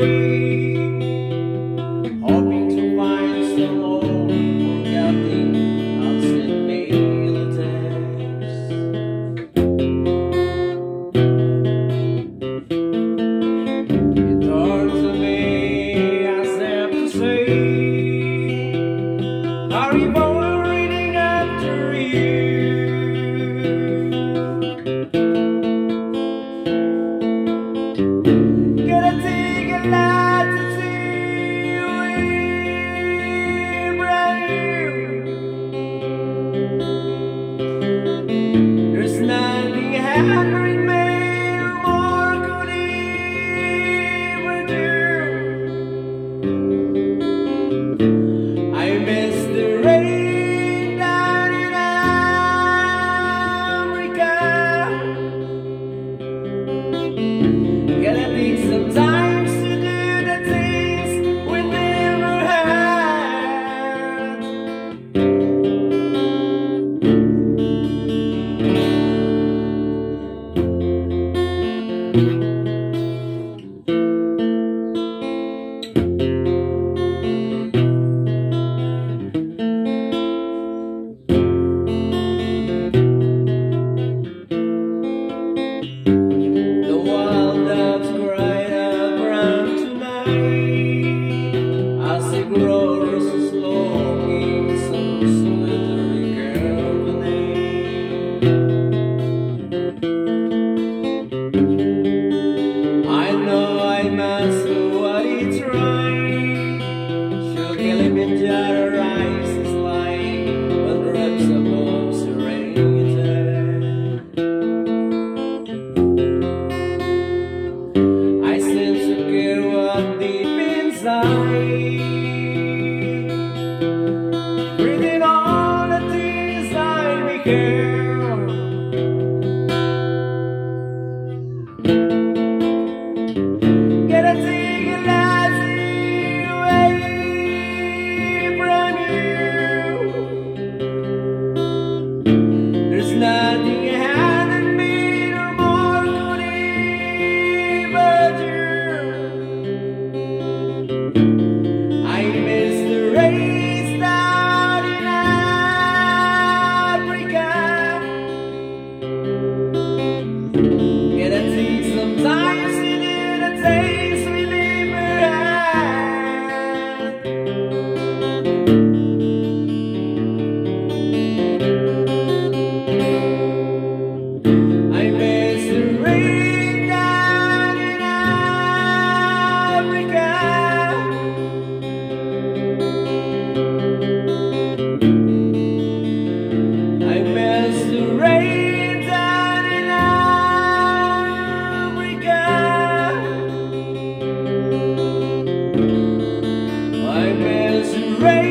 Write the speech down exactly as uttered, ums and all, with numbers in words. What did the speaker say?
hoping to find some old forgotten unsent mail text. It turns to me as if to say, are you both reading after you? Gonna take a lot to see you in brand new. There's nothing happening, man, more could ever do. I miss the rain down in Africa. Gonna take some time to do the things we never had. The wild doves cried out round tonight as they grow restless, longing some solitary company. I know I must do what it's right. Sure, Kilimanjaro rises like one drops above serenity. I sense to care what deep inside, breathing all the things I became. Gonna take a lot away from you. There's nothing I hadn't been or more could ever do. I miss the rains down in Africa. Gonna take some time to do the things we never had. I miss the rain down in Africa. I miss the rain down in Africa. I miss the rain.